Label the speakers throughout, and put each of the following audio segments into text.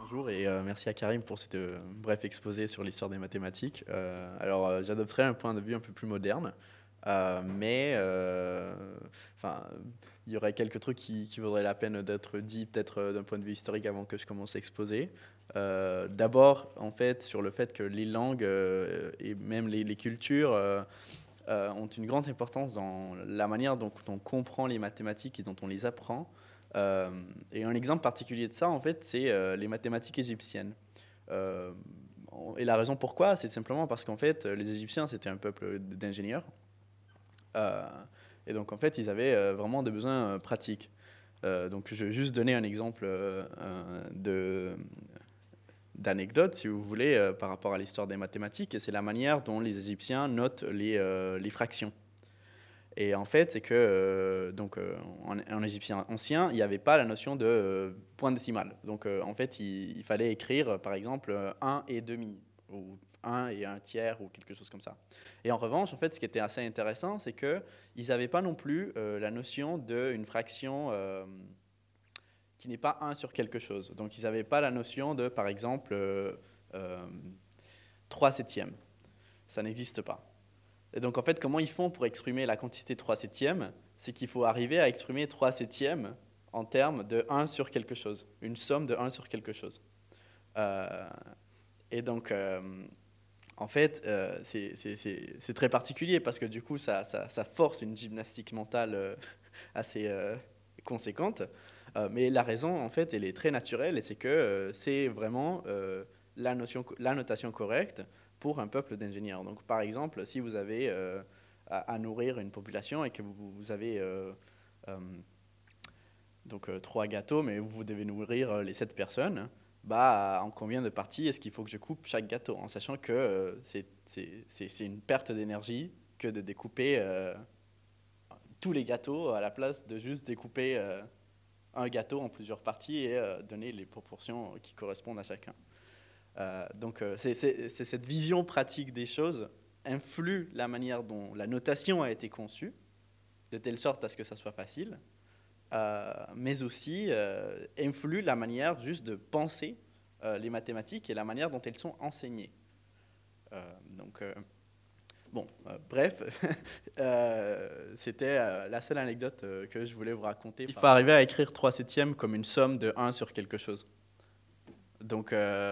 Speaker 1: Bonjour et merci à Karim pour cette bref exposé sur l'histoire des mathématiques. J'adopterai un point de vue un peu plus moderne, enfin, il y aurait quelques trucs qui vaudraient la peine d'être dit, peut-être d'un point de vue historique avant que je commence l'exposé. D'abord, en fait, sur le fait que les langues et même les cultures ont une grande importance dans la manière dont on comprend les mathématiques et dont on les apprend. Euh, et un exemple particulier de ça, en fait, c'est les mathématiques égyptiennes. Euh, et la raison pourquoi, c'est simplement parce qu'en fait, les Égyptiens, c'était un peuple d'ingénieurs. Euh, et donc, en fait, ils avaient vraiment des besoins pratiques. Donc, je vais juste donner un exemple d'anecdote, si vous voulez, par rapport à l'histoire des mathématiques. Et c'est la manière dont les Égyptiens notent les fractions. Et en fait, c'est que en égyptien ancien, il n'y avait pas la notion de point décimal. Donc en fait, il fallait écrire par exemple 1 et demi, ou 1 et un tiers, ou quelque chose comme ça. Et en revanche, en fait, ce qui était assez intéressant, c'est qu'ils n'avaient pas non plus la notion d'une fraction qui n'est pas 1 sur quelque chose. Donc ils n'avaient pas la notion de, par exemple, euh, 3 septièmes. Ça n'existe pas. Et donc, en fait, comment ils font pour exprimer la quantité 3 septièmes? C'est qu'il faut arriver à exprimer 3 septièmes en termes de 1 sur quelque chose, une somme de 1 sur quelque chose. Euh, et donc, en fait, c'est très particulier parce que du coup, ça force une gymnastique mentale assez conséquente. Mais la raison, en fait, elle est très naturelle et c'est que c'est vraiment la notation correcte pour un peuple d'ingénieurs. Donc, par exemple, si vous avez à nourrir une population et que vous avez donc 3 gâteaux, mais vous devez nourrir les 7 personnes, bah, en combien de parties est-ce qu'il faut que je coupe chaque gâteau, en sachant que c'est une perte d'énergie que de découper tous les gâteaux à la place de juste découper un gâteau en plusieurs parties et donner les proportions qui correspondent à chacun. C'est cette vision pratique des choses influe la manière dont la notation a été conçue, de telle sorte à ce que ça soit facile, mais aussi influe la manière juste de penser les mathématiques et la manière dont elles sont enseignées. Donc, bref, c'était la seule anecdote que je voulais vous raconter. Il faut arriver à écrire 3 septièmes comme une somme de 1 sur quelque chose. Donc,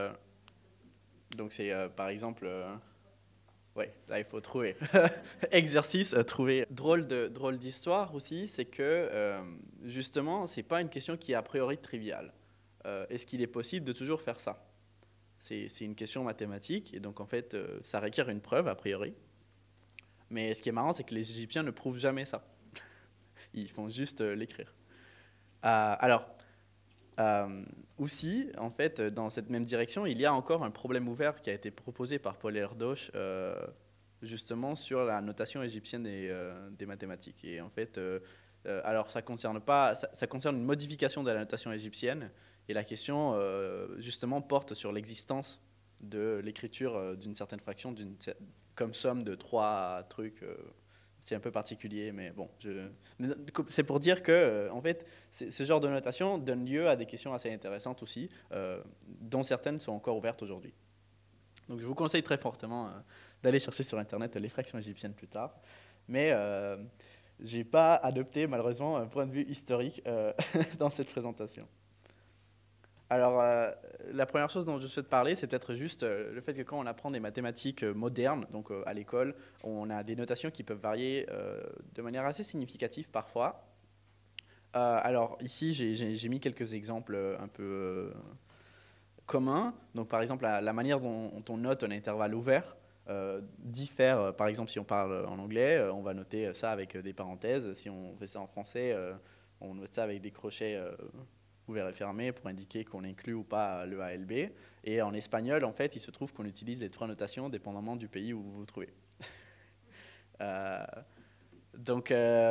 Speaker 1: c'est par exemple, ouais, là il faut trouver. Exercice, trouver. Drôle d'histoire aussi, c'est que justement, c'est pas une question qui est a priori triviale. Est-ce qu'il est possible de toujours faire ça? C'est une question mathématique et donc en fait, ça requiert une preuve a priori. Mais ce qui est marrant, c'est que les Égyptiens ne prouvent jamais ça. Ils font juste l'écrire. Alors, aussi, en fait, dans cette même direction, il y a encore un problème ouvert qui a été proposé par Paul Erdos, justement sur la notation égyptienne des mathématiques. Et en fait, alors ça concerne pas, ça concerne une modification de la notation égyptienne. Et la question, justement, porte sur l'existence de l'écriture d'une certaine fraction, comme somme de 3 trucs. C'est un peu particulier, mais bon, c'est pour dire que, en fait, ce genre de notation donne lieu à des questions assez intéressantes aussi, dont certaines sont encore ouvertes aujourd'hui. Donc, je vous conseille très fortement d'aller chercher sur Internet les fractions égyptiennes plus tard, mais je n'ai pas adopté malheureusement un point de vue historique dans cette présentation. Alors, la première chose dont je souhaite parler, c'est peut-être juste le fait que quand on apprend des mathématiques modernes, donc à l'école, on a des notations qui peuvent varier de manière assez significative parfois. Alors ici, j'ai mis quelques exemples un peu communs. Donc par exemple, la manière dont on note un intervalle ouvert diffère. Par exemple, si on parle en anglais, on va noter ça avec des parenthèses. Si on fait ça en français, on note ça avec des crochets ouvert et fermé pour indiquer qu'on inclut ou pas le A et le B. Et en espagnol, en fait, il se trouve qu'on utilise les 3 notations dépendamment du pays où vous vous trouvez. euh, donc,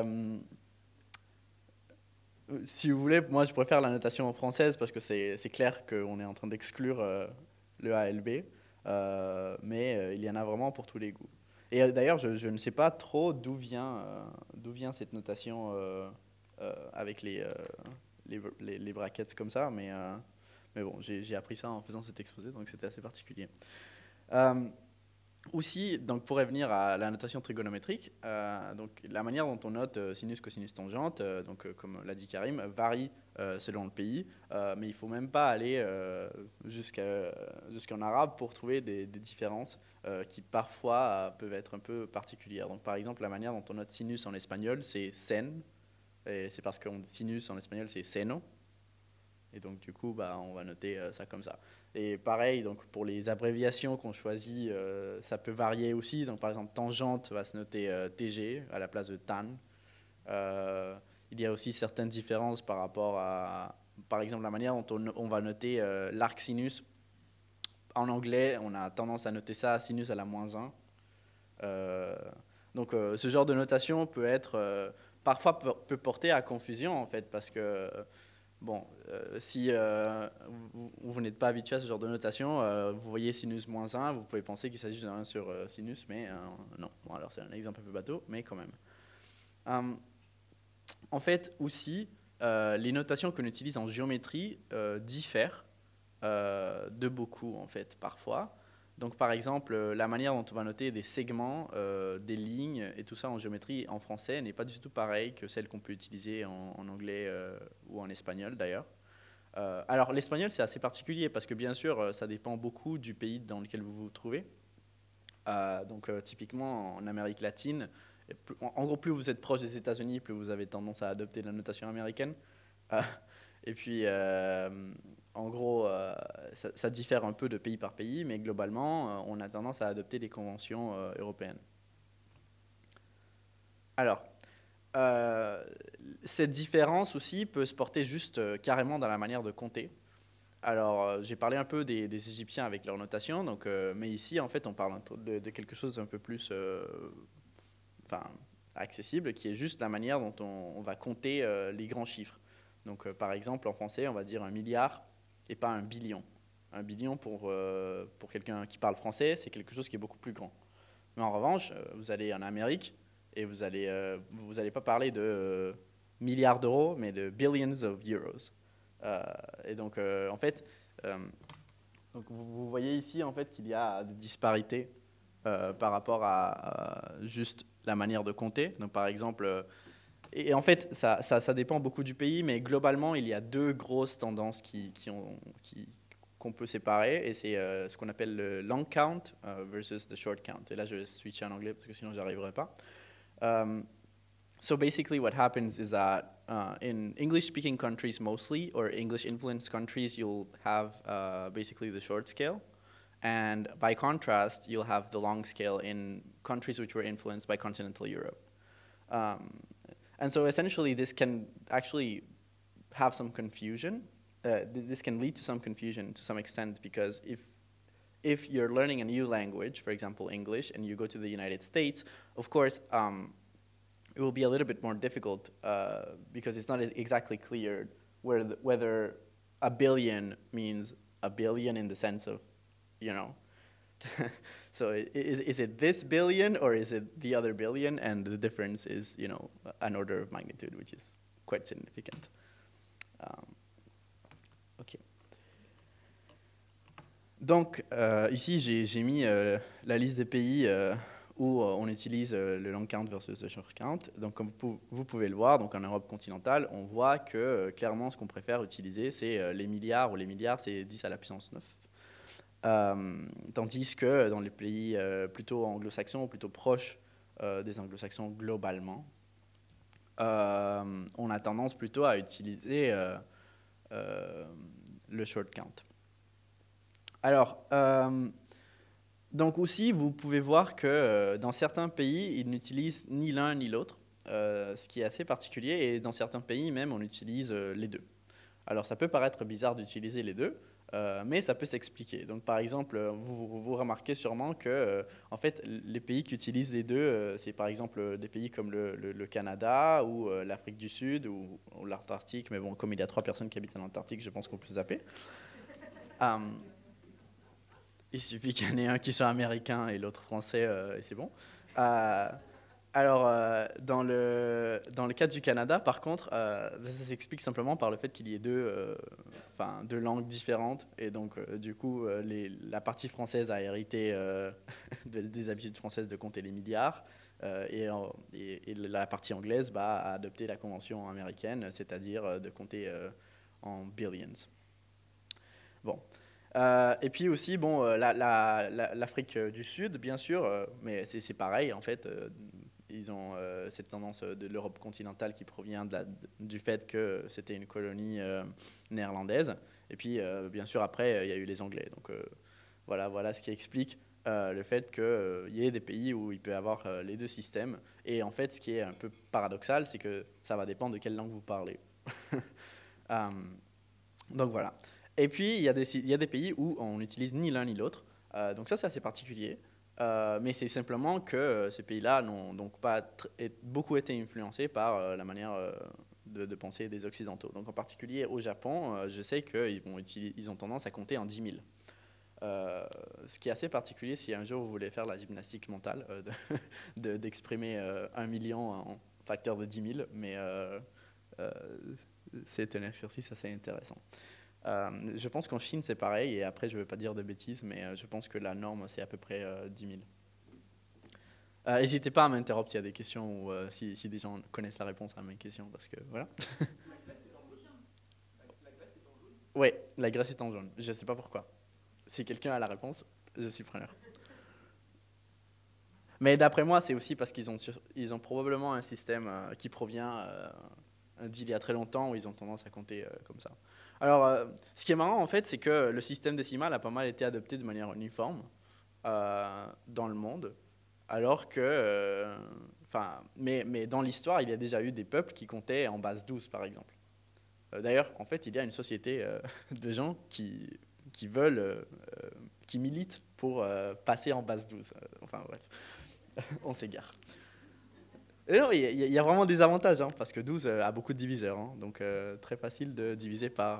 Speaker 1: si vous voulez, moi je préfère la notation française parce que c'est clair qu'on est en train d'exclure le A et le B, mais il y en a vraiment pour tous les goûts. Et d'ailleurs, je ne sais pas trop d'où vient cette notation avec les brackets comme ça, mais Mais bon, j'ai appris ça en faisant cet exposé, donc c'était assez particulier. Euh, Aussi, donc pour revenir à la notation trigonométrique, donc la manière dont on note sinus, cosinus, tangente, comme l'a dit Karim, varie selon le pays, mais il ne faut même pas aller jusqu'en arabe pour trouver des différences qui parfois peuvent être un peu particulières. Donc par exemple, la manière dont on note sinus en espagnol, c'est sen, et c'est parce qu'on dit sinus en espagnol, c'est seno. Et donc, du coup, bah, on va noter ça comme ça. Et pareil, donc, pour les abréviations qu'on choisit, ça peut varier aussi. Donc, par exemple, tangente va se noter TG à la place de tan. Euh, il y a aussi certaines différences par rapport à, par exemple, la manière dont on va noter l'arc sinus. En anglais, on a tendance à noter ça sinus à la -1. Euh, ce genre de notation peut être, parfois peut porter à confusion, en fait, parce que bon, si vous n'êtes pas habitué à ce genre de notation, vous voyez sinus -1, vous pouvez penser qu'il s'agit d'un 1 sur sinus, mais non. Bon, alors c'est un exemple un peu bateau, mais quand même. En fait, aussi, les notations qu'on utilise en géométrie diffèrent de beaucoup, en fait, parfois. Donc, par exemple, la manière dont on va noter des segments, des lignes et tout ça en géométrie en français n'est pas du tout pareil que celle qu'on peut utiliser en anglais ou en espagnol, d'ailleurs. Alors, l'espagnol, c'est assez particulier parce que, bien sûr, ça dépend beaucoup du pays dans lequel vous vous trouvez. Typiquement, en Amérique latine, en gros, plus vous êtes proche des États-Unis, plus vous avez tendance à adopter la notation américaine. Euh, et puis, en gros, ça diffère un peu de pays par pays, mais globalement, on a tendance à adopter des conventions européennes. Alors, cette différence aussi peut se porter juste carrément dans la manière de compter. Alors, j'ai parlé un peu des Égyptiens avec leur notation, mais ici, en fait, on parle de quelque chose d'un peu plus accessible, qui est juste la manière dont on va compter les grands chiffres. Donc, par exemple, en français, on va dire 1 milliard et pas 1 billion. 1 billion, pour quelqu'un qui parle français, c'est quelque chose qui est beaucoup plus grand. Mais en revanche, vous allez en Amérique et vous allez pas parler de milliards d'euros, mais de billions of euros. En fait, vous voyez ici en fait qu'il y a des disparités par rapport à juste la manière de compter. Donc, par exemple, et en fait, ça dépend beaucoup du pays, mais globalement, il y a deux grosses tendances qu'on peut séparer, et c'est ce qu'on appelle le long count versus the short count. Et là, je vais switcher en anglais parce que sinon, je n'y arriverai pas. So basically, what happens is that in English-speaking countries mostly, or English-influenced countries, you'll have basically the short scale. And by contrast, you'll have the long scale in countries which were influenced by continental Europe. And so essentially, this can actually have some confusion. This can lead to some confusion to some extent, because if you're learning a new language, for example, English, and you go to the United States, of course, it will be a little bit more difficult because it's not exactly clear whether a billion means a billion in the sense of, you know. So is it this billion or is it the other billion? And the difference is, you know, an order of magnitude, which is quite significant. OK. Donc, ici, j'ai mis la liste des pays où on utilise le long count versus le short count. Donc, comme vous pouvez le voir, donc en Europe continentale, on voit que clairement, ce qu'on préfère utiliser, c'est les milliards, ou les milliards, c'est 10 à la puissance 9. Tandis que dans les pays plutôt anglo-saxons, ou plutôt proches des anglo-saxons globalement, on a tendance plutôt à utiliser le short count. Alors, donc aussi, vous pouvez voir que dans certains pays, ils n'utilisent ni l'un ni l'autre, ce qui est assez particulier, et dans certains pays même, on utilise les deux. Alors, ça peut paraître bizarre d'utiliser les deux, mais ça peut s'expliquer. Donc, par exemple, vous remarquez sûrement que, en fait, les pays qui utilisent les deux, c'est par exemple des pays comme le Canada ou l'Afrique du Sud ou l'Antarctique. Mais bon, comme il y a 3 personnes qui habitent en Antarctique, je pense qu'on peut zapper. Il suffit qu'il y en ait un qui soit américain et l'autre français, et c'est bon. Alors, dans le cas du Canada, par contre, ça s'explique simplement par le fait qu'il y ait deux langues différentes. Et donc, du coup, la partie française a hérité des habitudes françaises de compter les milliards. Et la partie anglaise a adopté la convention américaine, c'est-à-dire de compter en billions. Bon. Et puis aussi, bon, l'Afrique du Sud, bien sûr, mais c'est pareil, en fait. Ils ont cette tendance de l'Europe continentale qui provient du fait que c'était une colonie néerlandaise. Et puis, bien sûr, après, il y a eu les Anglais. Donc, voilà ce qui explique le fait qu'il y ait des pays où il peut y avoir les deux systèmes. Et en fait, ce qui est un peu paradoxal, c'est que ça va dépendre de quelle langue vous parlez. Euh, donc, voilà. Et puis, il y a des pays où on n'utilise ni l'un ni l'autre. Donc ça, c'est assez particulier. Mais c'est simplement que ces pays-là n'ont donc pas beaucoup été influencés par la manière de penser des Occidentaux. Donc en particulier au Japon, je sais qu'ils ont tendance à compter en 10 000. Ce qui est assez particulier si un jour vous voulez faire la gymnastique mentale, d'exprimer 1 million en facteur de 10 000. Mais c'est un exercice assez intéressant. Je pense qu'en Chine, c'est pareil, et après, je ne veux pas dire de bêtises, mais je pense que la norme, c'est à peu près 10 000. N'hésitez pas à m'interrompre s'il y a des questions ou si des gens connaissent la réponse à mes questions, parce que voilà. Oui, la Grèce est en jaune. Je ne sais pas pourquoi. Si quelqu'un a la réponse, je suis preneur. Mais d'après moi, c'est aussi parce ils ont probablement un système qui provient d'il y a très longtemps où ils ont tendance à compter comme ça. Alors, ce qui est marrant, en fait, c'est que le système décimal a pas mal été adopté de manière uniforme dans le monde, alors que, mais dans l'histoire, il y a déjà eu des peuples qui comptaient en base 12, par exemple. D'ailleurs, en fait, il y a une société de gens qui veulent, qui militent pour passer en base 12. Enfin, bref, on s'égare. Et non, il y a vraiment des avantages, hein, parce que 12 a beaucoup de diviseurs, hein, donc très facile de diviser par...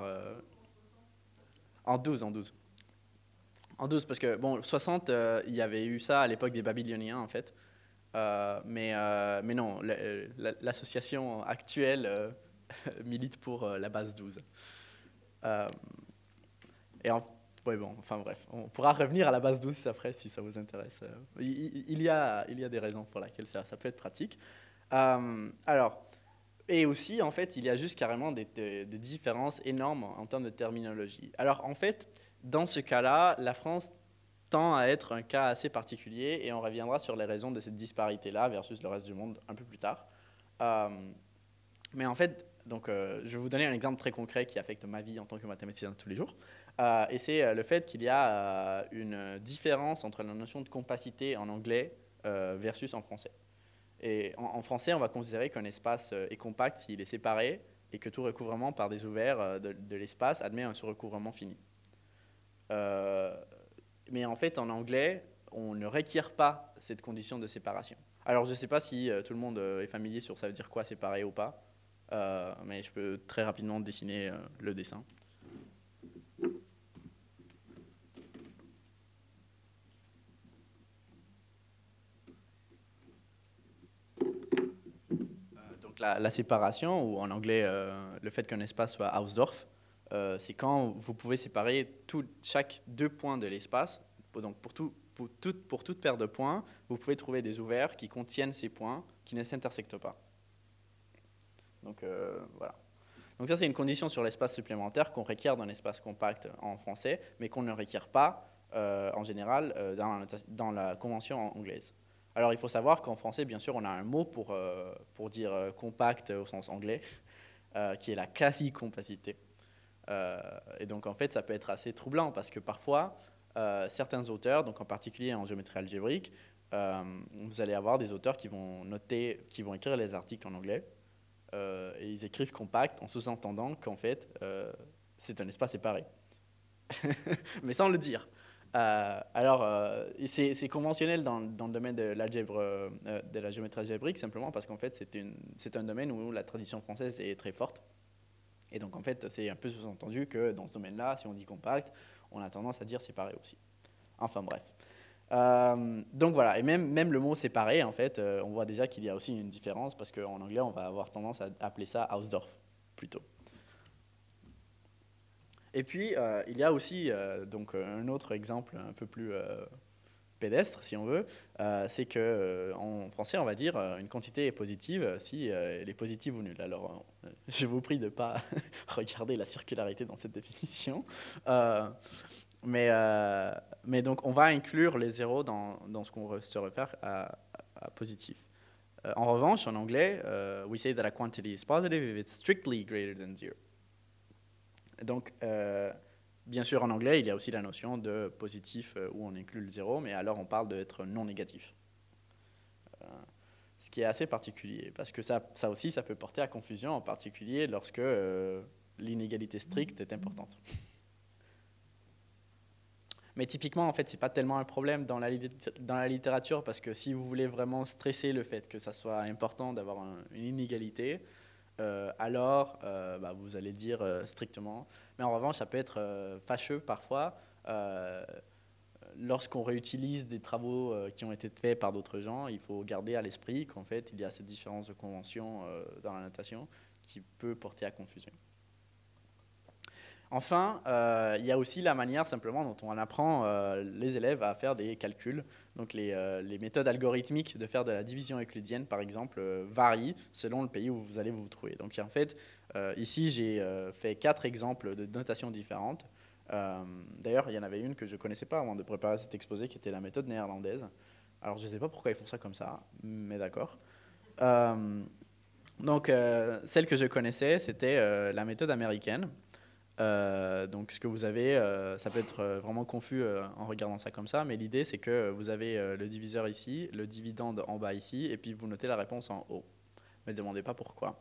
Speaker 1: en 12, en 12. En 12, parce que, bon, 60, il y avait eu ça à l'époque des Babyloniens, en fait. Mais non, l'association actuelle milite pour la base 12. Euh, et ouais, bon, enfin bref, on pourra revenir à la base 12 après si ça vous intéresse. Il y a des raisons pour lesquelles ça peut être pratique. Alors, et aussi, en fait, il y a juste carrément des différences énormes en termes de terminologie. Alors, en fait, dans ce cas-là, la France tend à être un cas assez particulier et on reviendra sur les raisons de cette disparité-là versus le reste du monde un peu plus tard. Mais en fait, donc, je vais vous donner un exemple très concret qui affecte ma vie en tant que mathématicien de tous les jours. Et c'est le fait qu'il y a une différence entre la notion de compacité en anglais versus en français. Et en français, on va considérer qu'un espace est compact s'il est séparé et que tout recouvrement par des ouverts de l'espace admet un sous-recouvrement fini. Mais en fait, en anglais, on ne requiert pas cette condition de séparation. Alors, je ne sais pas si tout le monde est familier sur ça veut dire quoi séparer ou pas, mais je peux très rapidement dessiner le dessin. Donc la séparation, ou en anglais le fait qu'un espace soit Hausdorff, c'est quand vous pouvez séparer chaque 2 points de l'espace. Donc pour toute paire de points, vous pouvez trouver des ouverts qui contiennent ces points qui ne s'intersectent pas. Donc voilà. Donc ça, c'est une condition sur l'espace supplémentaire qu'on requiert d'un espace compact en français, mais qu'on ne requiert pas en général dans la convention anglaise. Alors il faut savoir qu'en français, bien sûr, on a un mot pour dire compact au sens anglais, qui est la quasi-compacité. Et donc en fait, ça peut être assez troublant parce que parfois, certains auteurs, donc en particulier en géométrie algébrique, vous allez avoir des auteurs qui vont écrire les articles en anglais. Et ils écrivent compact en sous-entendant qu'en fait, c'est un espace séparé. Mais sans le dire. C'est conventionnel dans le domaine de l'algèbre, de la géométrie algébrique, simplement parce qu'en fait, c'est un domaine où la tradition française est très forte. Et donc, en fait, c'est un peu sous-entendu que dans ce domaine-là, si on dit compact, on a tendance à dire séparé aussi. Enfin, bref. Donc voilà, et même le mot séparé, en fait, on voit déjà qu'il y a aussi une différence parce qu'en anglais, on va avoir tendance à appeler ça Hausdorff plutôt. Et puis, il y a aussi donc, un autre exemple un peu plus pédestre, si on veut, c'est que en français, on va dire une quantité est positive si elle est positive ou nulle. Alors, je vous prie de ne pas regarder la circularité dans cette définition. Euh, mais donc, on va inclure les zéros dans ce qu'on se réfère à positif. En revanche, en anglais, we say that a quantity is positive if it's strictly greater than zero. Donc, bien sûr, en anglais, il y a aussi la notion de positif où on inclut le zéro, mais alors on parle d'être non négatif. Ce qui est assez particulier, parce que ça aussi, ça peut porter à confusion, en particulier lorsque l'inégalité stricte est importante. Mais typiquement, en fait, c'est pas tellement un problème dans la littérature, parce que si vous voulez vraiment stresser le fait que ça soit important d'avoir une inégalité, alors bah, vous allez dire strictement. Mais en revanche, ça peut être fâcheux parfois lorsqu'on réutilise des travaux qui ont été faits par d'autres gens. Il faut garder à l'esprit qu'en fait, il y a cette différence de convention dans la notation qui peut porter à confusion. Enfin, il y a aussi la manière simplement dont on apprend les élèves à faire des calculs. Donc les méthodes algorithmiques de faire de la division euclidienne, par exemple, varient selon le pays où vous allez vous trouver. Donc en fait, ici j'ai fait 4 exemples de notations différentes. D'ailleurs, il y en avait une que je ne connaissais pas avant de préparer cet exposé, qui était la méthode néerlandaise. Alors je ne sais pas pourquoi ils font ça comme ça, mais d'accord. Donc celle que je connaissais, c'était la méthode américaine. Donc ce que vous avez, ça peut être vraiment confus en regardant ça comme ça, mais l'idée c'est que vous avez le diviseur ici, le dividende en bas ici, et puis vous notez la réponse en haut. Ne me demandez pas pourquoi.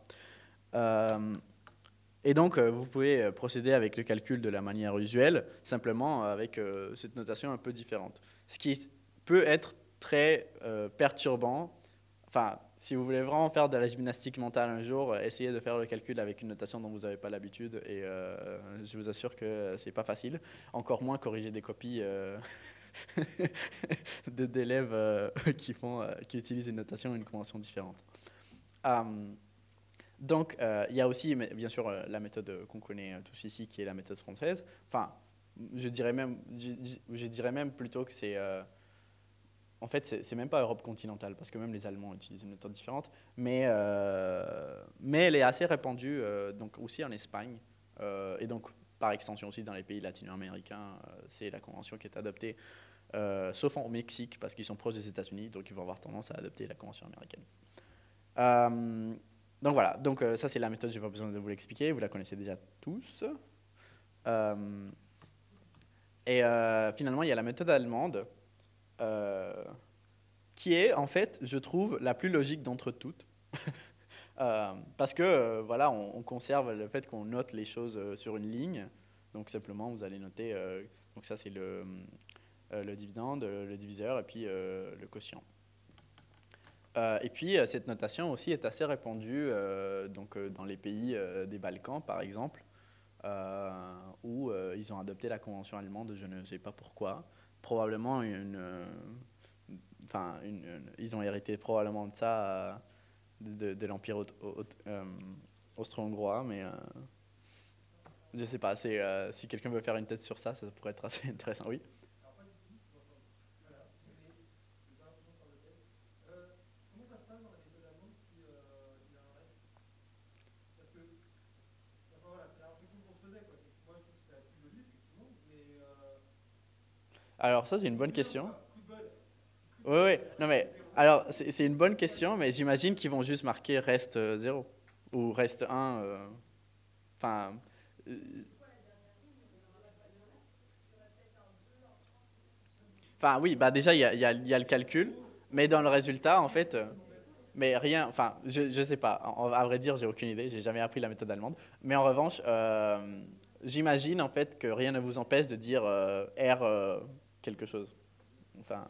Speaker 1: Et donc vous pouvez procéder avec le calcul de la manière usuelle, simplement avec cette notation un peu différente. Ce qui peut être très perturbant. Enfin, si vous voulez vraiment faire de la gymnastique mentale un jour, essayez de faire le calcul avec une notation dont vous n'avez pas l'habitude et je vous assure que c'est pas facile. Encore moins corriger des copies d'élèves qui utilisent une notation ou une convention différente. Donc, il y a aussi, bien sûr, la méthode qu'on connaît tous ici, qui est la méthode française. Enfin, je dirais même plutôt que c'est... en fait, c'est même pas Europe continentale, parce que même les Allemands utilisent une méthode différente, mais elle est assez répandue donc aussi en Espagne, et donc par extension aussi dans les pays latino-américains, c'est la convention qui est adoptée, sauf au Mexique, parce qu'ils sont proches des États-Unis, donc ils vont avoir tendance à adopter la convention américaine. Donc voilà, donc, ça c'est la méthode, je n'ai pas besoin de vous l'expliquer, vous la connaissez déjà tous. Et finalement, il y a la méthode allemande, qui est en fait, je trouve, la plus logique d'entre toutes. Parce que voilà, on conserve le fait qu'on note les choses sur une ligne. Donc simplement, vous allez noter, donc ça c'est le dividende, le diviseur et puis le quotient. Et puis cette notation aussi est assez répandue donc, dans les pays des Balkans, par exemple, où ils ont adopté la convention allemande, je ne sais pas pourquoi. Probablement ils ont hérité probablement de ça, de l'Empire austro-hongrois, mais je ne sais pas, si quelqu'un veut faire une thèse sur ça, ça pourrait être assez intéressant. Oui. Alors ça, c'est une bonne question. Oui, oui. Non, mais alors c'est une bonne question, mais j'imagine qu'ils vont juste marquer reste 0 ou reste 1. Enfin, enfin, oui, bah déjà il y a le calcul, mais dans le résultat, en fait, mais rien. Enfin, je sais pas. À vrai dire, j'ai aucune idée. J'ai jamais appris la méthode allemande. Mais en revanche, j'imagine en fait que rien ne vous empêche de dire R quelque chose. Enfin.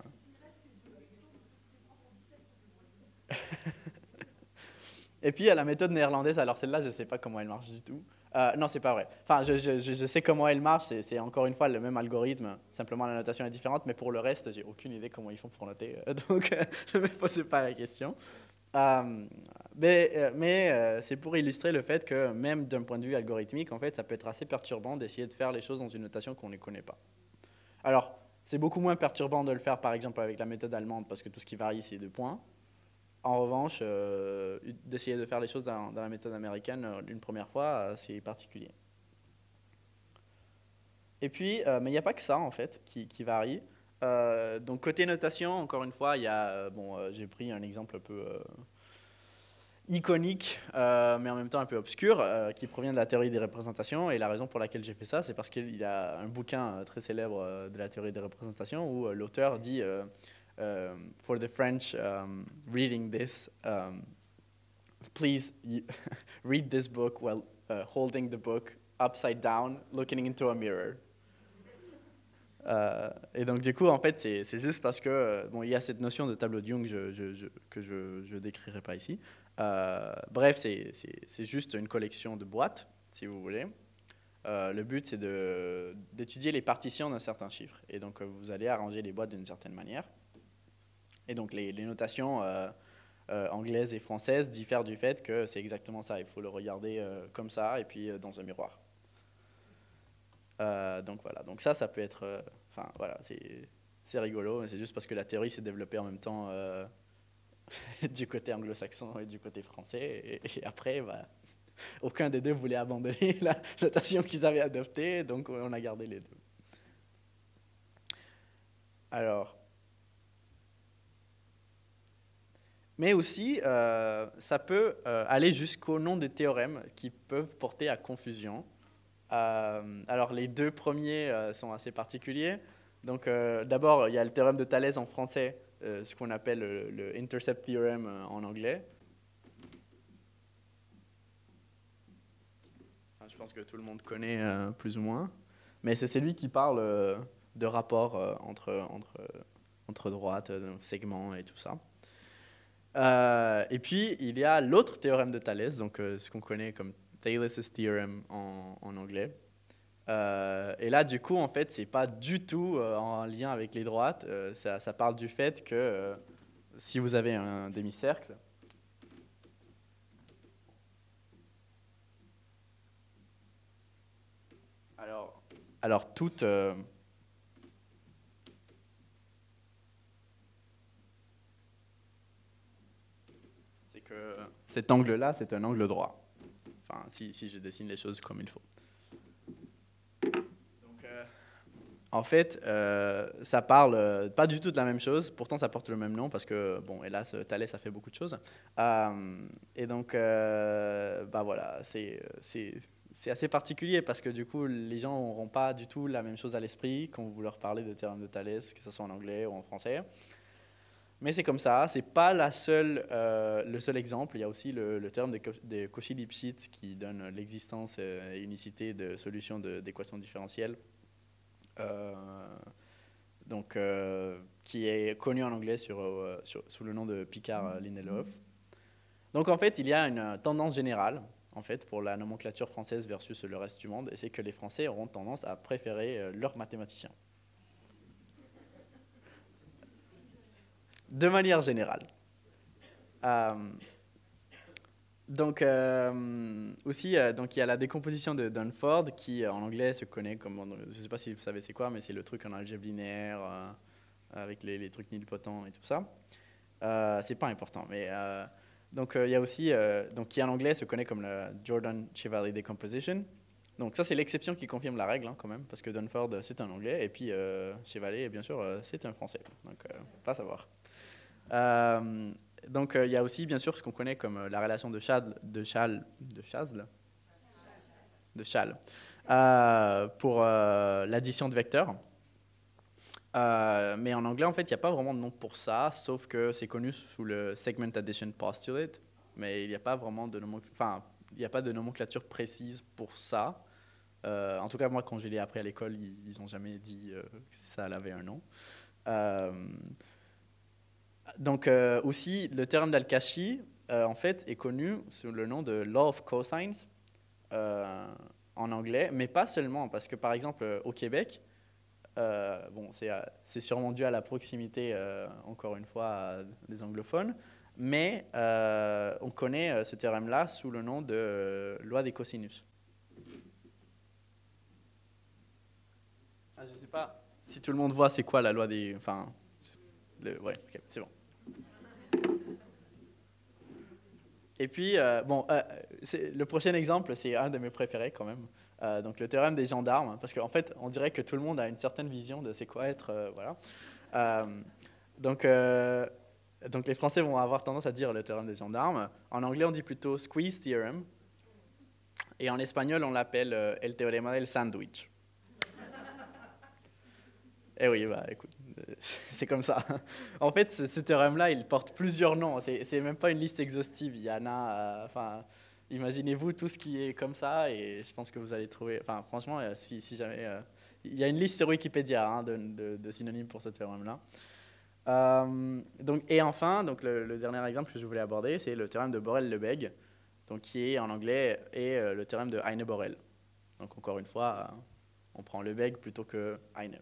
Speaker 1: Et puis, il y a la méthode néerlandaise. Alors, celle-là, je ne sais pas comment elle marche du tout. Non, c'est pas vrai. Enfin, je sais comment elle marche, c'est encore une fois le même algorithme, simplement la notation est différente, mais pour le reste, j'ai aucune idée comment ils font pour noter, donc ne me posez pas la question. Euh, mais c'est pour illustrer le fait que même d'un point de vue algorithmique, en fait, ça peut être assez perturbant d'essayer de faire les choses dans une notation qu'on ne connaît pas. Alors, c'est beaucoup moins perturbant de le faire, par exemple, avec la méthode allemande, parce que tout ce qui varie, c'est 2 points. En revanche, d'essayer de faire les choses dans la méthode américaine une première fois, c'est particulier. Et puis, mais il n'y a pas que ça, en fait, qui varie. Donc, côté notation, encore une fois, il y a, j'ai pris un exemple un peu iconique, mais en même temps un peu obscur, qui provient de la théorie des représentations. Et la raison pour laquelle j'ai fait ça, c'est parce qu'il y a un bouquin très célèbre de la théorie des représentations où l'auteur dit For the French reading this, please read this book while holding the book upside down, looking into a mirror. Et donc du coup, en fait, c'est juste parce que bon, il y a cette notion de tableau de Young que je décrirai pas ici. Bref, c'est juste une collection de boîtes, si vous voulez. Le but, c'est d'étudier les partitions d'un certain chiffre. Et donc, vous allez arranger les boîtes d'une certaine manière. Et donc, les notations anglaises et françaises diffèrent du fait que c'est exactement ça. Il faut le regarder comme ça et puis dans un miroir. Donc voilà, donc ça peut être, enfin voilà, c'est rigolo, mais c'est juste parce que la théorie s'est développée en même temps du côté anglo-saxon et du côté français, et après, bah, aucun des deux voulait abandonner la notation qu'ils avaient adoptée, donc on a gardé les deux. Alors, mais aussi, ça peut aller jusqu'au nom des théorèmes qui peuvent porter à confusion. Alors les deux premiers sont assez particuliers. Donc d'abord, il y a le théorème de Thalès en français, ce qu'on appelle le intercept theorem en anglais. Enfin, je pense que tout le monde connaît plus ou moins. Mais c'est celui qui parle de rapport entre droites, segments et tout ça. Et puis, il y a l'autre théorème de Thalès, donc ce qu'on connaît comme Thales's theorem en anglais. Et là, du coup, en fait, c'est pas du tout en lien avec les droites. Ça parle du fait que si vous avez un demi-cercle, alors toute c'est que cet angle-là, c'est un angle droit. Enfin, si je dessine les choses comme il faut. Donc, en fait, ça parle pas du tout de la même chose, pourtant ça porte le même nom parce que, bon, hélas, Thalès a fait beaucoup de choses. Et donc, bah voilà, c'est assez particulier parce que du coup, les gens n'auront pas du tout la même chose à l'esprit quand vous leur parlez de théorème de Thalès, que ce soit en anglais ou en français. Mais c'est comme ça, c'est pas le seul exemple. Il y a aussi le terme de Cauchy-Lipschitz qui donne l'existence et unicité de solutions d'équations différentielles. Donc, qui est connu en anglais sous le nom de Picard-Lindelof. Donc en fait, il y a une tendance générale en fait, pour la nomenclature française versus le reste du monde, et c'est que les Français auront tendance à préférer leurs mathématiciens. De manière générale. Donc, aussi, donc, il y a la décomposition de Dunford qui, en anglais, se connaît comme, je ne sais pas si vous savez c'est quoi, mais c'est le truc en algèbre linéaire, avec les trucs nilpotents et tout ça. C'est pas important, mais donc il y a aussi, donc qui en anglais se connaît comme le Jordan-Chevalley Decomposition. Donc ça, c'est l'exception qui confirme la règle, hein, quand même, parce que Dunford, c'est un anglais, et puis Chevalley, bien sûr, c'est un français. Donc, pas à savoir. Donc, il y a aussi, bien sûr, ce qu'on connaît comme la relation de Chasles pour l'addition de vecteurs. Mais en anglais, en fait, il n'y a pas vraiment de nom pour ça, sauf que c'est connu sous le Segment Addition Postulate, mais il n'y a pas vraiment de nomenclature précise pour ça. En tout cas, moi, quand je l'ai appris à l'école, ils n'ont jamais dit que ça avait un nom. Donc aussi, le théorème d'Al-Kashi, en fait, est connu sous le nom de Law of Cosines. en anglais, mais pas seulement, parce que par exemple au Québec, bon, c'est sûrement dû à la proximité, encore une fois, des anglophones, mais on connaît ce théorème-là sous le nom de loi des cosinus. Je ne sais pas si tout le monde voit c'est quoi la loi des... Enfin, ouais, ok, c'est bon. Et puis, le prochain exemple, c'est un de mes préférés quand même. Donc le théorème des gendarmes, parce qu'en fait, on dirait que tout le monde a une certaine vision de c'est quoi être... voilà. Euh, donc, euh, donc les Français vont avoir tendance à dire le théorème des gendarmes. En anglais, on dit plutôt squeeze theorem. Et en espagnol, on l'appelle el teorema del sandwich. Eh oui, bah écoute, c'est comme ça. En fait, ce théorème-là, il porte plusieurs noms. C'est même pas une liste exhaustive. Il y en a, enfin, imaginez-vous tout ce qui est comme ça, et je pense que vous allez trouver. Enfin, franchement, si jamais, il y a une liste sur Wikipédia hein, de synonymes pour ce théorème-là. Et enfin, donc le dernier exemple que je voulais aborder, c'est le théorème de Borel-Lebesgue, donc qui est en anglais est le théorème de Heine-Borel. Donc encore une fois, on prend Lebesgue plutôt que Heine.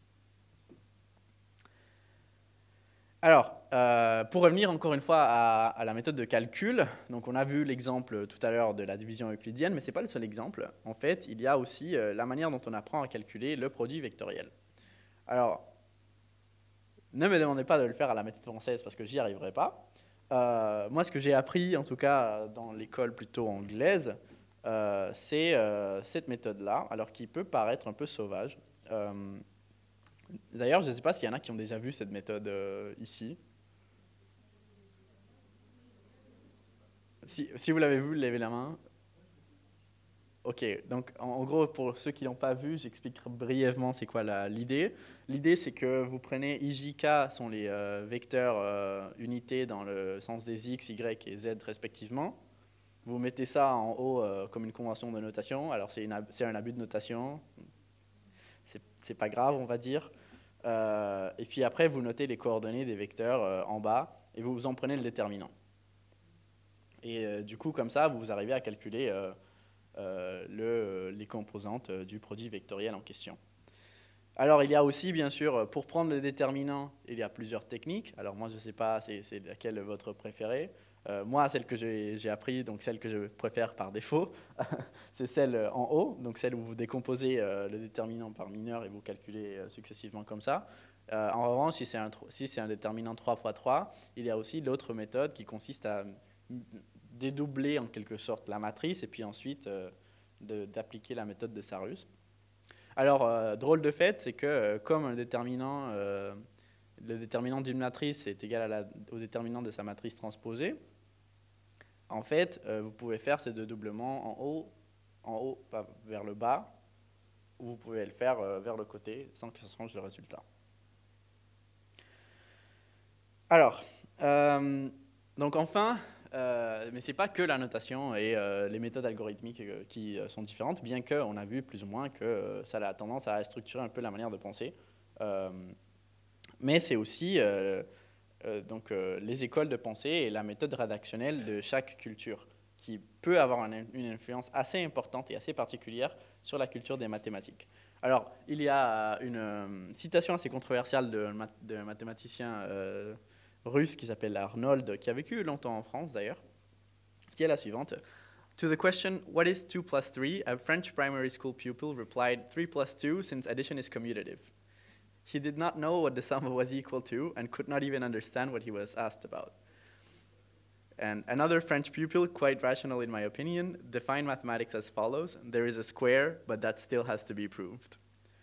Speaker 1: Alors, pour revenir encore une fois à la méthode de calcul, donc on a vu l'exemple tout à l'heure de la division euclidienne, mais ce n'est pas le seul exemple. En fait, il y a aussi la manière dont on apprend à calculer le produit vectoriel. Alors, ne me demandez pas de le faire à la méthode française parce que j'y arriverai pas. Moi, ce que j'ai appris, en tout cas dans l'école plutôt anglaise, c'est cette méthode-là, alors qui peut paraître un peu sauvage. D'ailleurs, je ne sais pas s'il y en a qui ont déjà vu cette méthode ici. Si vous l'avez vu, levez la main. Ok, donc en gros, pour ceux qui ne l'ont pas vu, j'expliquerai brièvement c'est quoi l'idée. L'idée, c'est que vous prenez IJK, sont les vecteurs unités dans le sens des X, Y et Z respectivement. Vous mettez ça en haut comme une convention de notation. Alors c'est un abus de notation. C'est pas grave, on va dire. Et puis après, vous notez les coordonnées des vecteurs en bas et vous en prenez le déterminant. Et du coup, comme ça, vous arrivez à calculer les composantes du produit vectoriel en question. Alors, il y a aussi, bien sûr, pour prendre le déterminant, il y a plusieurs techniques. Alors, moi, je ne sais pas c'est laquelle votre préférée. Moi, celle que j'ai appris, donc celle que je préfère par défaut, c'est celle en haut, donc celle où vous décomposez le déterminant par mineur et vous calculez successivement comme ça. En revanche, si c'est un déterminant 3 fois 3, il y a aussi l'autre méthode qui consiste à dédoubler en quelque sorte la matrice et puis ensuite d'appliquer la méthode de Sarrus. Alors, drôle de fait, c'est que comme le déterminant d'une matrice est égal au déterminant de sa matrice transposée, en fait, vous pouvez faire ces deux doublements en haut vers le bas, ou vous pouvez le faire vers le côté sans que ça change le résultat. Alors, donc enfin, mais ce n'est pas que la notation et les méthodes algorithmiques qui sont différentes, bien qu'on a vu plus ou moins que ça a tendance à structurer un peu la manière de penser. Mais c'est aussi les écoles de pensée et la méthode rédactionnelle de chaque culture qui peut avoir une influence assez importante et assez particulière sur la culture des mathématiques. Alors, il y a une citation assez controversiale d'un mathématicien russe qui s'appelle Arnold, qui a vécu longtemps en France d'ailleurs, qui est la suivante. To the question, what is 2 plus 3, a French primary school pupil replied, 3 plus 2, since addition is commutative. He did not know what the sum was equal to and could not even understand what he was asked about. And another French pupil, quite rational in my opinion, defined mathematics as follows. There is a square, but that still has to be proved.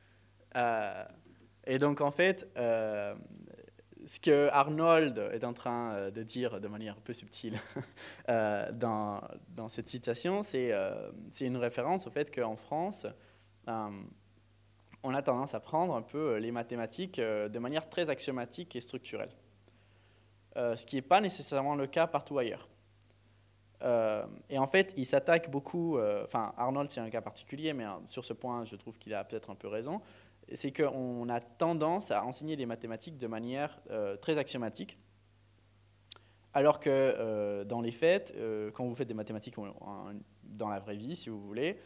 Speaker 1: Et donc en fait, ce que Arnold est en train de dire de manière un peu subtile dans cette citation, c'est une référence au fait qu'en France, on a tendance à prendre un peu les mathématiques de manière très axiomatique et structurelle. Ce qui n'est pas nécessairement le cas partout ailleurs. Et en fait, il s'attaque beaucoup, Arnold c'est un cas particulier, mais sur ce point, je trouve qu'il a peut-être un peu raison, c'est qu'on a tendance à enseigner les mathématiques de manière très axiomatique, alors que dans les faits, quand vous faites des mathématiques dans la vraie vie, si vous voulez,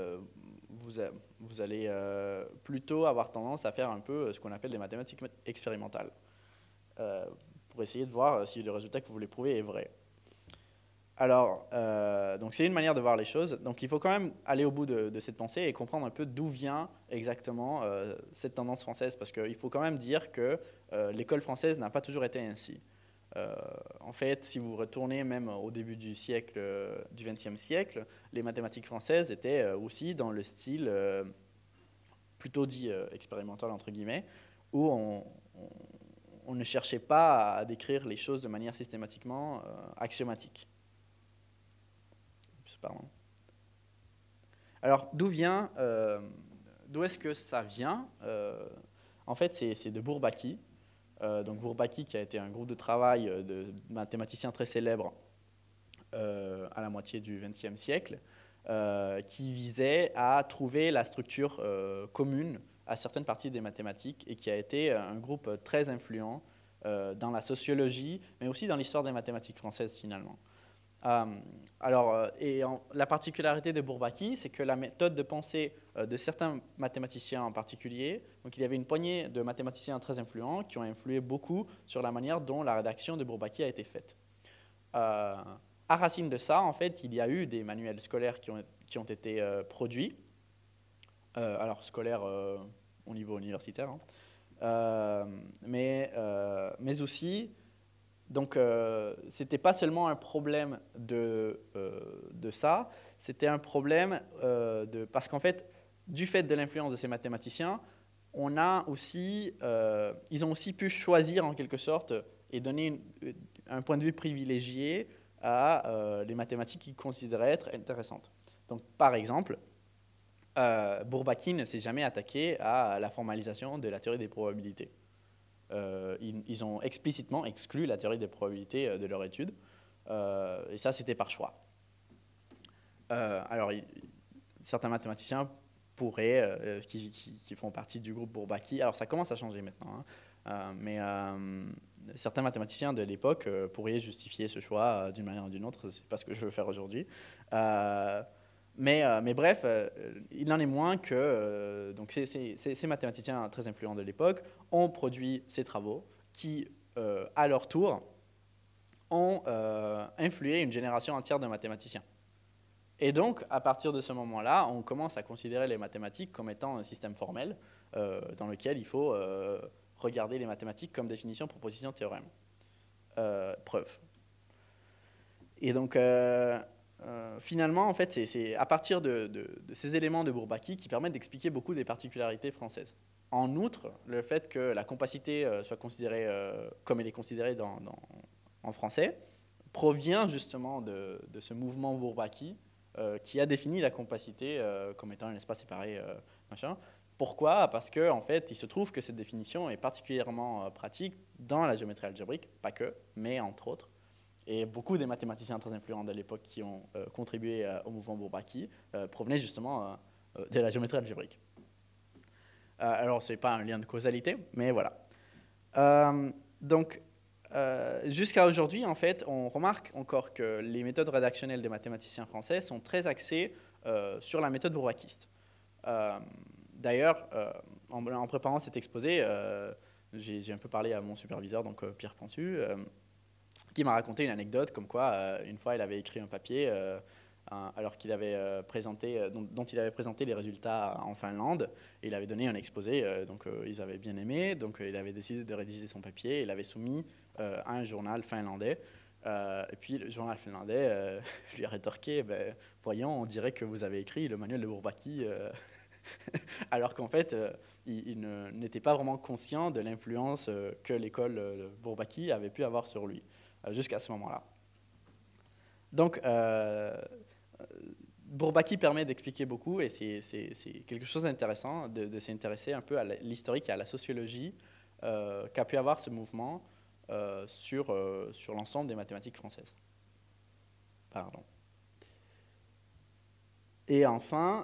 Speaker 1: vous allez plutôt avoir tendance à faire un peu ce qu'on appelle des mathématiques expérimentales, pour essayer de voir si le résultat que vous voulez prouver est vrai. Alors, donc c'est une manière de voir les choses. Donc il faut quand même aller au bout de cette pensée et comprendre un peu d'où vient exactement cette tendance française, parce qu'il faut quand même dire que l'école française n'a pas toujours été ainsi. En fait, si vous retournez même au début du siècle, du XXe siècle, les mathématiques françaises étaient aussi dans le style plutôt dit expérimental, entre guillemets, où on ne cherchait pas à décrire les choses de manière systématiquement axiomatique. Pardon. Alors, d'où est-ce que ça vient? En fait, c'est de Bourbaki. Donc Bourbaki, qui a été un groupe de travail de mathématiciens très célèbres à la moitié du XXe siècle, qui visait à trouver la structure commune à certaines parties des mathématiques et qui a été un groupe très influent dans la sociologie, mais aussi dans l'histoire des mathématiques françaises finalement. La particularité de Bourbaki, c'est que la méthode de pensée de certains mathématiciens en particulier, donc il y avait une poignée de mathématiciens très influents qui ont influé beaucoup sur la manière dont la rédaction de Bourbaki a été faite. À racine de ça, en fait, il y a eu des manuels scolaires qui ont été produits, alors scolaires au niveau universitaire, hein, mais aussi. Donc, ce n'était pas seulement un problème de ça, c'était un problème parce qu'en fait, du fait de l'influence de ces mathématiciens, ils ont aussi pu choisir en quelque sorte et donner un point de vue privilégié à les mathématiques qu'ils considéraient être intéressantes. Donc, par exemple, Bourbaki ne s'est jamais attaqué à la formalisation de la théorie des probabilités. Ils ont explicitement exclu la théorie des probabilités de leur étude, et ça, c'était par choix. Alors, certains mathématiciens pourraient, qui font partie du groupe Bourbaki, alors ça commence à changer maintenant, hein, mais certains mathématiciens de l'époque pourraient justifier ce choix d'une manière ou d'une autre, c'est pas ce que je veux faire aujourd'hui. Mais bref, il n'en est moins que donc ces mathématiciens très influents de l'époque ont produit ces travaux qui, à leur tour, ont influé une génération entière de mathématiciens. Et donc, à partir de ce moment-là, on commence à considérer les mathématiques comme étant un système formel dans lequel il faut regarder les mathématiques comme définition, proposition, théorème, preuve. Et donc, finalement, en fait, c'est à partir de ces éléments de Bourbaki qui permettent d'expliquer beaucoup des particularités françaises. En outre, le fait que la compacité soit considérée comme elle est considérée en français provient justement de ce mouvement Bourbaki qui a défini la compacité comme étant un espace séparé, machin. Pourquoi? Parce qu'en en fait, il se trouve que cette définition est particulièrement pratique dans la géométrie algébrique, pas que, mais entre autres. Et beaucoup des mathématiciens très influents de l'époque qui ont contribué au mouvement Bourbaki provenaient justement de la géométrie algébrique. Alors, ce n'est pas un lien de causalité, mais voilà. Donc, jusqu'à aujourd'hui, en fait, on remarque encore que les méthodes rédactionnelles des mathématiciens français sont très axées sur la méthode bourbakiste. D'ailleurs, en préparant cet exposé, j'ai un peu parlé à mon superviseur, donc Pierre Pansu, qui m'a raconté une anecdote comme quoi, une fois, il avait écrit un papier alors qu'il avait dont il avait présenté les résultats en Finlande, et il avait donné un exposé, donc ils avaient bien aimé, donc il avait décidé de rédiger son papier, il l'avait soumis à un journal finlandais, et puis le journal finlandais lui a rétorqué, voyons, on dirait que vous avez écrit le manuel de Bourbaki, alors qu'en fait, il n'était pas vraiment conscient de l'influence que l'école Bourbaki avait pu avoir sur lui, jusqu'à ce moment-là. Donc, Bourbaki permet d'expliquer beaucoup, et c'est quelque chose d'intéressant de s'intéresser un peu à l'historique et à la sociologie qu'a pu avoir ce mouvement sur l'ensemble des mathématiques françaises. Pardon. Et enfin,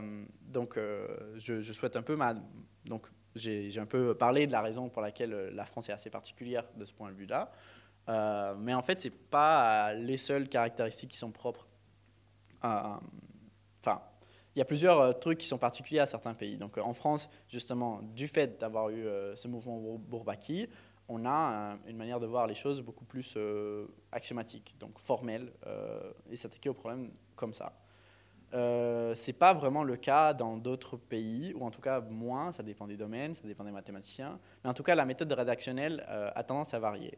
Speaker 1: je souhaite un peu donc j'ai un peu parlé de la raison pour laquelle la France est assez particulière de ce point de vue-là, mais en fait, ce n'est pas les seules caractéristiques qui sont propres Enfin, il y a plusieurs trucs qui sont particuliers à certains pays. Donc en France, justement, du fait d'avoir eu ce mouvement Bourbaki, on a une manière de voir les choses beaucoup plus axiomatique, donc formelle, et s'attaquer au problème comme ça. Ce n'est pas vraiment le cas dans d'autres pays, ou en tout cas moins, ça dépend des domaines, ça dépend des mathématiciens, mais en tout cas la méthode rédactionnelle a tendance à varier.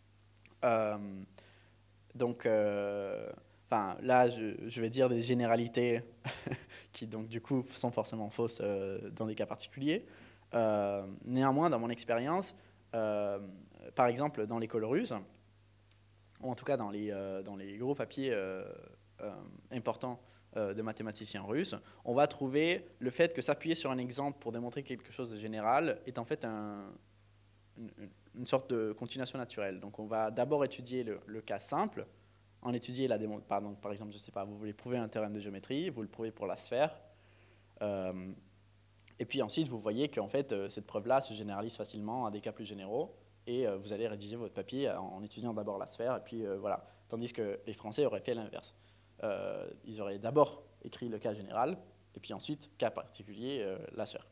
Speaker 1: Donc, là, je vais dire des généralités qui, donc, du coup, sont forcément fausses dans des cas particuliers. Néanmoins, dans mon expérience, par exemple, dans l'école russe, ou en tout cas dans les gros papiers importants de mathématiciens russes, on va trouver le fait que s'appuyer sur un exemple pour démontrer quelque chose de général est en fait une sorte de continuation naturelle. Donc on va d'abord étudier le cas simple, en étudier la démonstration. Par exemple, je ne sais pas, vous voulez prouver un théorème de géométrie, vous le prouvez pour la sphère, et puis ensuite vous voyez qu'en fait cette preuve-là se généralise facilement à des cas plus généraux, et vous allez rédiger votre papier en étudiant d'abord la sphère, et puis voilà. Tandis que les Français auraient fait l'inverse. Ils auraient d'abord écrit le cas général, et puis ensuite, cas particulier, la sphère.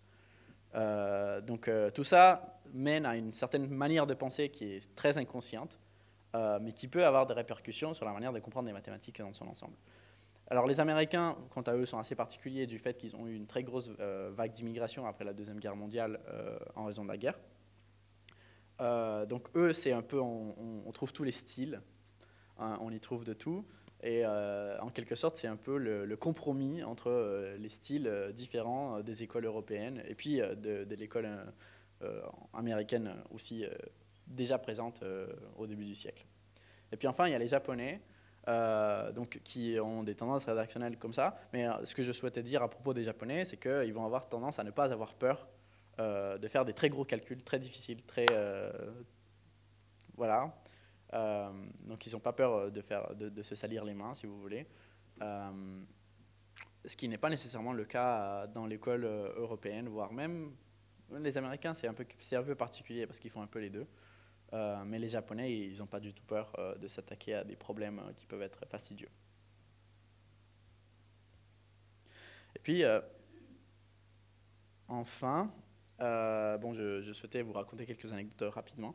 Speaker 1: Donc tout ça mène à une certaine manière de penser qui est très inconsciente, mais qui peut avoir des répercussions sur la manière de comprendre les mathématiques dans son ensemble. Alors les Américains, quant à eux, sont assez particuliers du fait qu'ils ont eu une très grosse vague d'immigration après la Deuxième Guerre mondiale en raison de la guerre. Donc eux, c'est un peu, on trouve tous les styles, hein, on y trouve de tout. Et en quelque sorte, c'est un peu le compromis entre les styles différents des écoles européennes et puis de l'école américaine aussi déjà présente au début du siècle. Et puis enfin, il y a les Japonais donc, qui ont des tendances rédactionnelles comme ça. Mais ce que je souhaitais dire à propos des Japonais, c'est qu'ils vont avoir tendance à ne pas avoir peur de faire des très gros calculs, très difficiles, très... voilà. Donc ils n'ont pas peur de se salir les mains, si vous voulez. Ce qui n'est pas nécessairement le cas dans l'école européenne, voire même les Américains, c'est un peu particulier parce qu'ils font un peu les deux. Mais les Japonais, ils n'ont pas du tout peur de s'attaquer à des problèmes qui peuvent être fastidieux. Et puis, enfin, bon, je souhaitais vous raconter quelques anecdotes rapidement.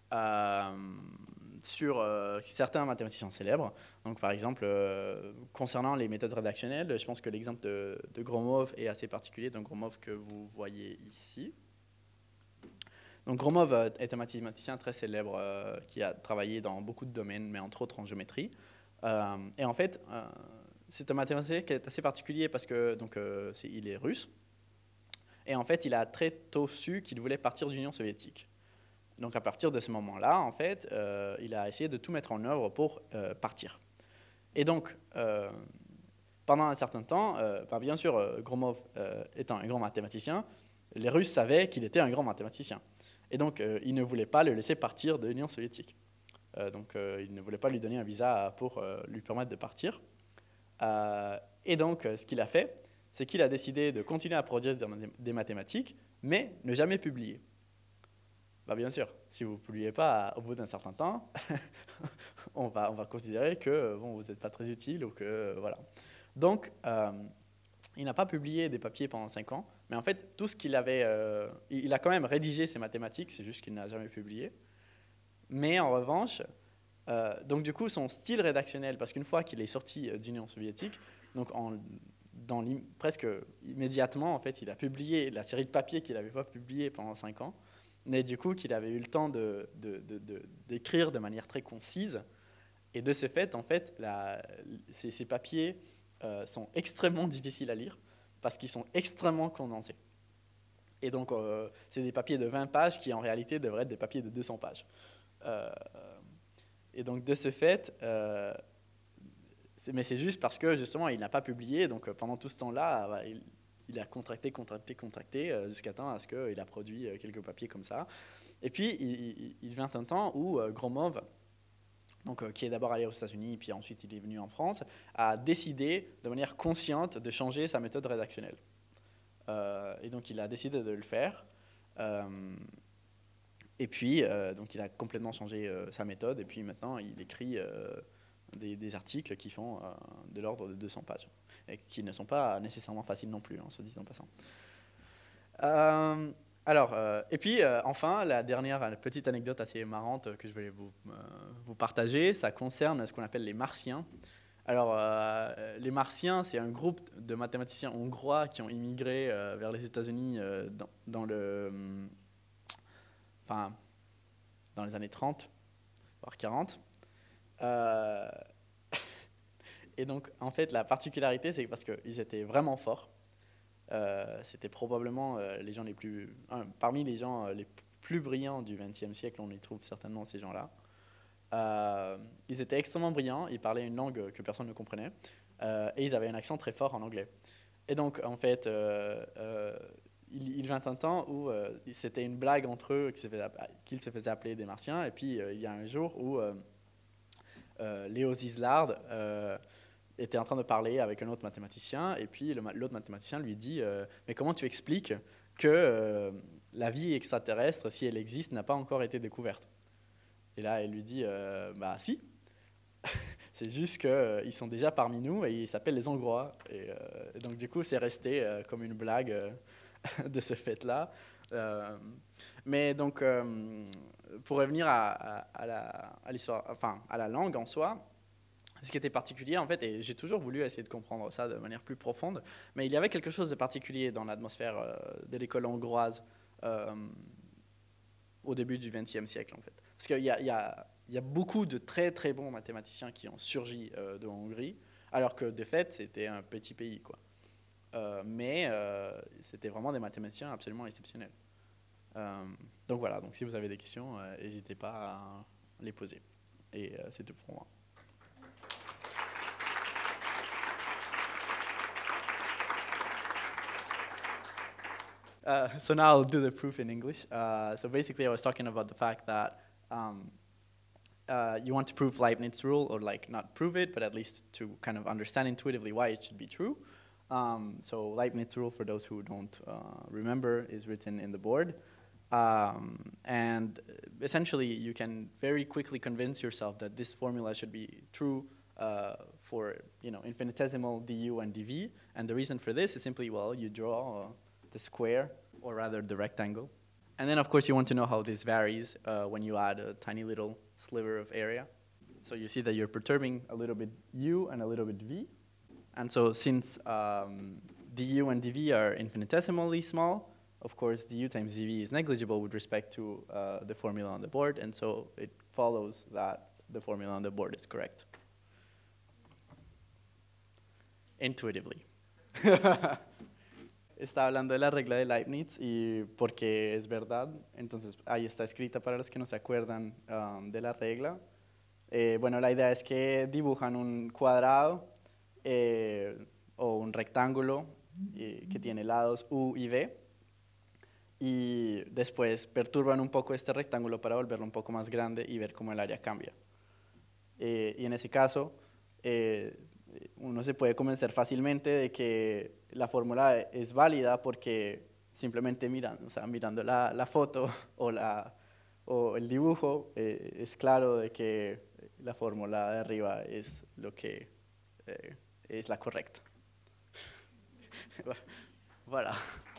Speaker 1: Sur certains mathématiciens célèbres. Donc, par exemple, concernant les méthodes rédactionnelles, je pense que l'exemple de Gromov est assez particulier, donc Gromov que vous voyez ici. Donc, Gromov est un mathématicien très célèbre qui a travaillé dans beaucoup de domaines, mais entre autres en géométrie. Et en fait, c'est un mathématicien qui est assez particulier parce que donc, il est russe. Et en fait, il a très tôt su qu'il voulait partir de l'Union soviétique. Donc à partir de ce moment-là, en fait, il a essayé de tout mettre en œuvre pour partir. Et donc, pendant un certain temps, bien sûr, Gromov étant un grand mathématicien, les Russes savaient qu'il était un grand mathématicien. Et donc, ils ne voulaient pas le laisser partir de l'Union soviétique. Donc, ils ne voulaient pas lui donner un visa pour lui permettre de partir. Et donc, ce qu'il a fait, c'est qu'il a décidé de continuer à produire des mathématiques, mais ne jamais publier. Bien sûr, si vous ne publiez pas au bout d'un certain temps, on va considérer que bon, vous n'êtes pas très utile ou que voilà. Donc, il n'a pas publié des papiers pendant 5 ans, mais en fait, tout ce qu'il avait, il a quand même rédigé ses mathématiques, c'est juste qu'il n'a jamais publié. Mais en revanche, donc du coup, son style rédactionnel, parce qu'une fois qu'il est sorti d'Union soviétique, donc presque immédiatement, en fait, il a publié la série de papiers qu'il n'avait pas publiés pendant 5 ans. Mais du coup, qu'il avait eu le temps d'écrire de manière très concise. Et de ce fait, en fait, ces papiers sont extrêmement difficiles à lire parce qu'ils sont extrêmement condensés. Et donc, c'est des papiers de 20 pages qui, en réalité, devraient être des papiers de 200 pages. Et donc, de ce fait, mais c'est juste parce que, justement, il n'a pas publié. Donc, pendant tout ce temps-là, il a contracté jusqu'à temps à ce qu'il a produit quelques papiers comme ça. Et puis, il vint un temps où Gromov, donc, qui est d'abord allé aux États-Unis, puis ensuite il est venu en France, a décidé de manière consciente de changer sa méthode rédactionnelle. Et donc, il a décidé de le faire. Et puis, donc, il a complètement changé sa méthode. Et puis, maintenant, il écrit des articles qui font de l'ordre de 200 pages, et qui ne sont pas nécessairement faciles non plus, hein, se dit en passant. Et puis, enfin, la dernière petite anecdote assez marrante que je voulais vous partager, ça concerne ce qu'on appelle les Martiens. Alors, les Martiens, c'est un groupe de mathématiciens hongrois qui ont immigré vers les États-Unis dans les années 30, voire 40. Et donc, en fait, la particularité, c'est parce qu'ils étaient vraiment forts. C'était probablement parmi les gens les plus brillants du XXe siècle, on y trouve certainement ces gens-là. Ils étaient extrêmement brillants, ils parlaient une langue que personne ne comprenait, et ils avaient un accent très fort en anglais. Et donc, en fait, il vint un temps où c'était une blague entre eux qu'ils se faisaient appeler des Martiens, et puis il y a un jour où Léo Szilard était en train de parler avec un autre mathématicien, et puis l'autre mathématicien lui dit mais comment tu expliques que la vie extraterrestre, si elle existe, n'a pas encore été découverte? Et là, il lui dit bah si, c'est juste qu'ils sont déjà parmi nous et ils s'appellent les Hongrois. Et donc du coup, c'est resté comme une blague de ce fait-là. Mais donc, pour revenir à l'histoire, enfin à la langue en soi, ce qui était particulier, en fait, et j'ai toujours voulu essayer de comprendre ça de manière plus profonde, mais il y avait quelque chose de particulier dans l'atmosphère de l'école hongroise au début du XXe siècle, en fait. Parce qu'il y a beaucoup de très très bons mathématiciens qui ont surgi de Hongrie, alors que de fait, c'était un petit pays, quoi. Mais c'était vraiment des mathématiciens absolument exceptionnels. Donc voilà, donc si vous avez des questions, n'hésitez pas à les poser. Et c'est tout pour moi. So now I'll do the proof in English. So basically I was talking about the fact that you want to prove Leibniz rule, or like not prove it, but at least to kind of understand intuitively why it should be true. So Leibniz rule, for those who don't remember, is written in the board. And essentially you can very quickly convince yourself that this formula should be true for infinitesimal du and dv. And the reason for this is simply, well, you draw the square, or rather the rectangle. And then, of course, you want to know how this varies when you add a tiny little sliver of area. So you see that you're perturbing a little bit u and a little bit v. And so since du and dv are infinitesimally small, of course, du times dv is negligible with respect to the formula on the board, and so it follows that the formula on the board is correct. Intuitively. Está hablando de la regla de Leibniz y porque es verdad, entonces ahí está escrita para los que no se acuerdan de la regla. Bueno, la idea es que dibujan un cuadrado o un rectángulo que tiene lados u y v, y después perturban un poco este rectángulo para volverlo un poco más grande y ver cómo el área cambia. Y en ese caso, uno se puede convencer fácilmente de que la fórmula es válida porque simplemente mirando la foto o el dibujo, es claro de que la fórmula de arriba es lo que es la correcta. Voilà.